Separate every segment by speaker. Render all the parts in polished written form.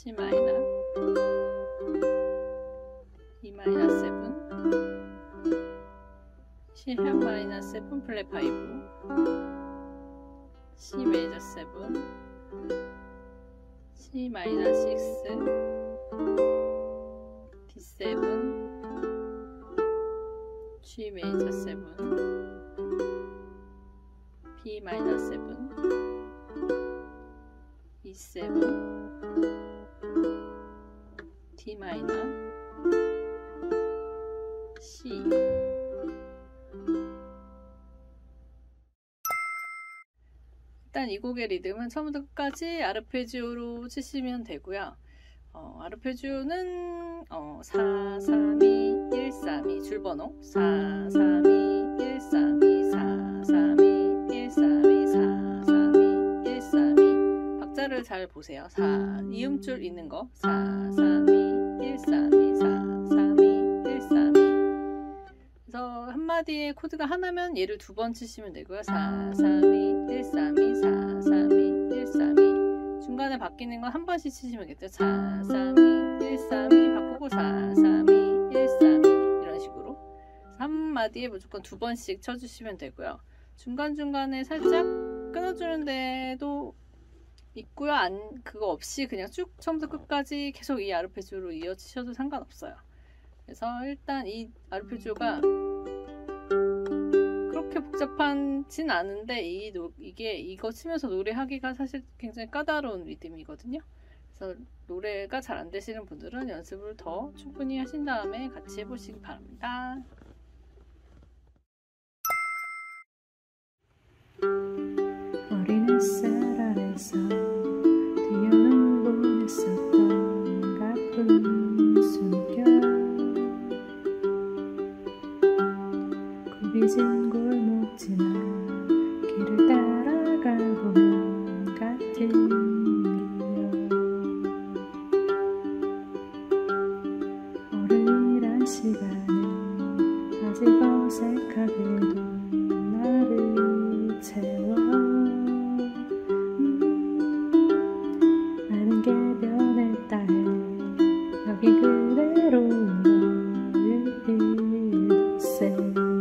Speaker 1: C 마이너, E 마이너 7, C 샵 마이너 7 플랫 5, C 메이저 7, C 마이너 6, D7, G 메이저 7, B 마이너 7, E7, D 마이너, C. 일단 이 곡의 리듬은 처음부터 끝까지 아르페지오로 치시면 되고요. 아르페지오는 4, 3, 2, 1, 3, 2 줄번호 4, 3, 2, 1, 3, 2, 4, 3, 2, 1, 3, 2, 4, 3, 2, 1, 3, 2 박자를 잘 보세요. 4, 이음줄 있는 거 4, 3, 2, 1, 3, 2, 4, 3, 2, 1, 3, 2 그래서 한마디에 코드가 하나면 얘를 두 번 치시면 되고요. 4, 3, 2, 1, 3, 2, 4, 3, 2, 1, 3, 2 중간에 바뀌는 건 한 번씩 치시면 되겠죠. 4, 3, 2, 1, 3, 2 바꾸고 4, 3, 2, 1, 3, 2 이런 식으로 한마디에 무조건 두 번씩 쳐주시면 되고요. 중간중간에 살짝 끊어주는 데도 있고요. 그거 없이 그냥 쭉 처음부터 끝까지 계속 이 아르페지오로 이어치셔도 상관없어요. 그래서 일단 이 아르페지오가 그렇게 복잡하진 않은데 이거 치면서 노래하기가 사실 굉장히 까다로운 리듬이거든요. 그래서 노래가 잘 안 되시는 분들은 연습을 더 충분히 하신 다음에 같이 해보시기 바랍니다.
Speaker 2: 어린 햇살 아래서 뛰어놀곤 했었던 가쁜 숨결 굽이진 골목 지나 길을 따라가 보면 같은 기억 어른이란 시간은 아직 어색하게도 나를 채워 많은 게 변했다 해 여기 그대로인 걸일세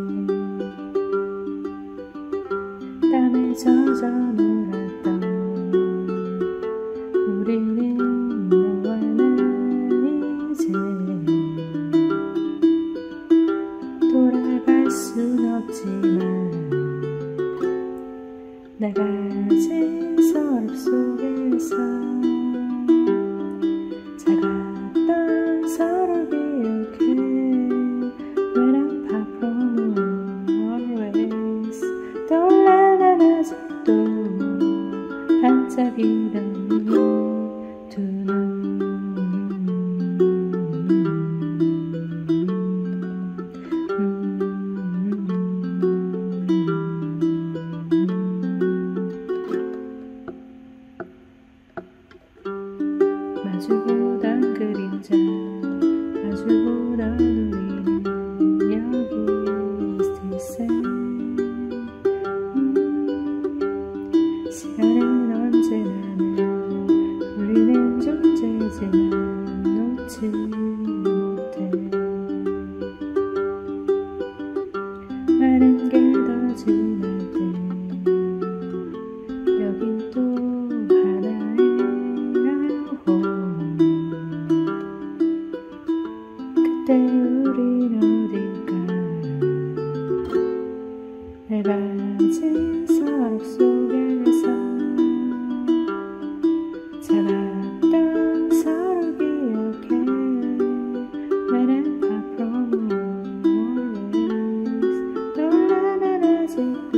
Speaker 2: 땀에 젖어 놀았던 우리는 너와 난 이제 돌아갈 순 없지만 내가 가진 서랍 속에서 작았던 서로 기억해 When I'm far from you always 떠올라난 아직도 반짝이던 두 눈 마주보던 그림자 마주보던 우리는 여기 있을세 시간은 언제나 우리는 존재지만 놓지 못해 많은 게 더 지날 때 여긴 또 그때 우린 어딜까 내가 가진 서랍 속에서 작았던 서로 기억해 When I'm far from always 떠올라난 아직도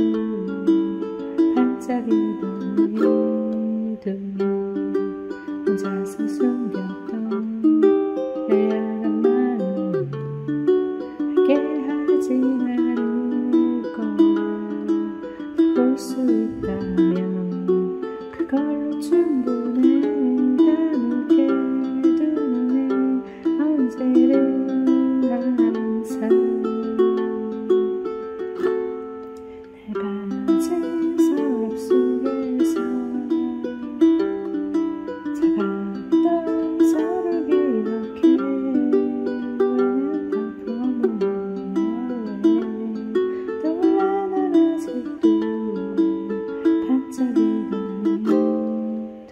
Speaker 2: 반짝이던 이두 혼자서 숨겼던 내 야간 마음 알게 하지 않을 거야 볼 수 있다면 그걸로 충분해 다물게 두는 언제를 항상 내가 가진 서랍 속에서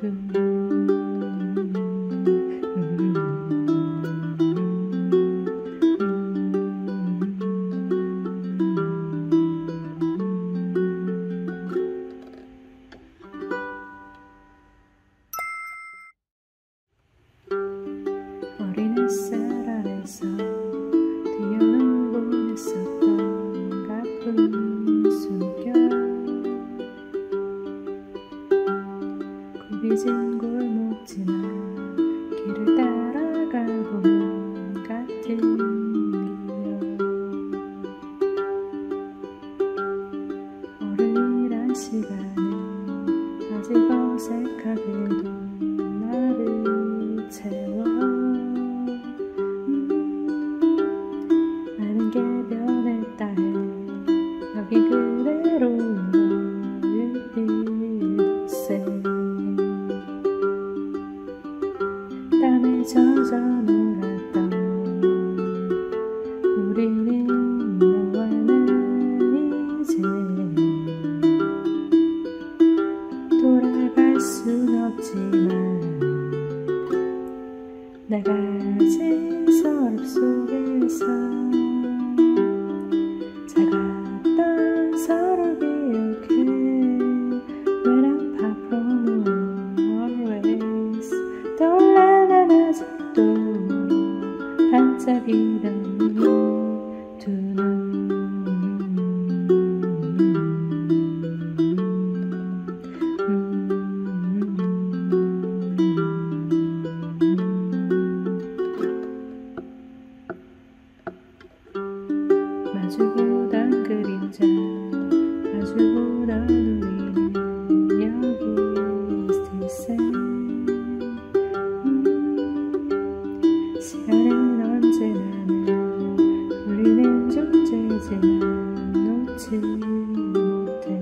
Speaker 2: 어린 햇살 아래서 뛰어놀곤 했었던 가쁜 숨결 굽이진 골목 지나 길을 따라가 보면 같은 기억 어른이란 시간은 아직 어색하게도 나를 채워 많은 게 변했다 해 여기 그대로인 거일세 땀에 젖어 놀았던 우리는 너와 난 이제 돌아갈 순 없지만 내가 가진 서랍 속에서 작았던 서로 기억해 When I'm far from you always 떠올라난 아직도 반짝이던 두 눈 마주보던 그림자 마주보던 우리는 여기 still same 시간은 언제나 우리는 존재지만 놓지 못해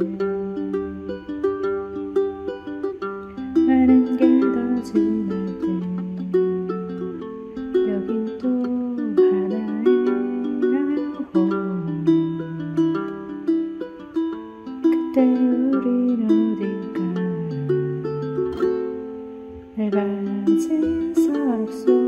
Speaker 2: 많은 게 더 지날 때 여긴 또 하나의 그때 우린 어딜까 내 가진 서랍 속